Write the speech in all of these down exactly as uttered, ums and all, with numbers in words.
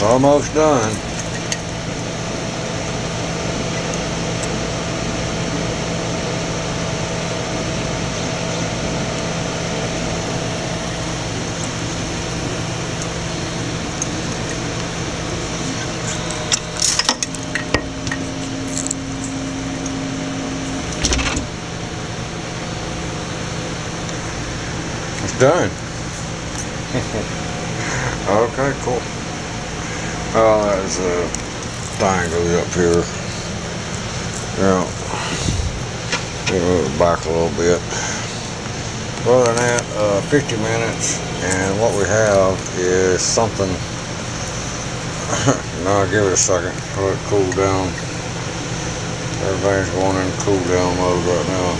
Almost done. It's done. Okay, cool. Well, that's a thing goes up here. Now, move it back a little bit. Other than that, uh, fifty minutes, and what we have is something. Now, give it a second. Let it cool down. Everything's going in cool down mode right now.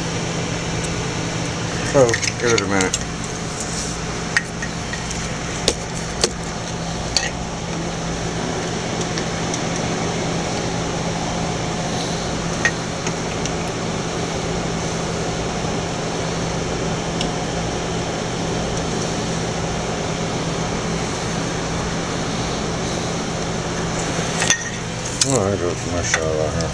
So, give it a minute. Oh, I got some nice shot right here.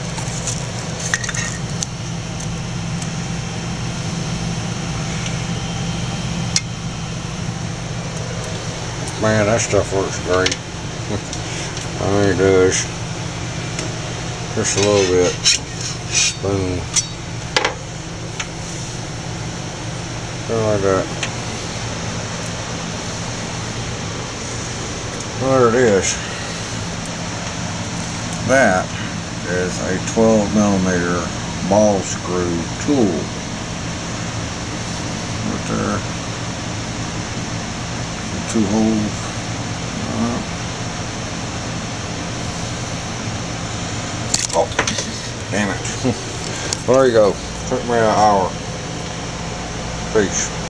Man, that stuff works great. I mean, it does. Just a little bit. Boom. Something like that. Well, there it is. That is a twelve millimeter ball screw tool. Right there. Two holes. Uh, oh, damn it. Well, there you go. Took me an hour. Peace.